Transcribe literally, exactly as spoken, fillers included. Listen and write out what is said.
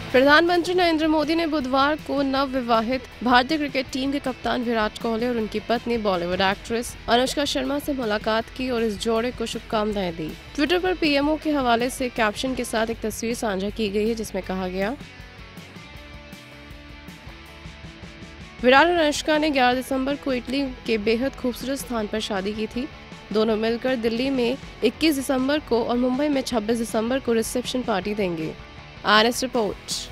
प्रधानमंत्री नरेंद्र मोदी ने बुधवार को नवविवाहित भारतीय क्रिकेट टीम के कप्तान विराट कोहली और उनकी पत्नी बॉलीवुड एक्ट्रेस अनुष्का शर्मा से मुलाकात की और इस जोड़े को शुभकामनाएं दी। ट्विटर पर पीएमओ के हवाले से कैप्शन के साथ एक तस्वीर साझा की गई है जिसमें कहा गया, विराट और अनुष्का ने ग्यारह दिसंबर को इटली के बेहद खूबसूरत स्थान पर शादी की थी। दोनों मिलकर दिल्ली में इक्कीस दिसंबर को और मुंबई में छब्बीस दिसंबर को रिसेप्शन पार्टी देंगे। R S report.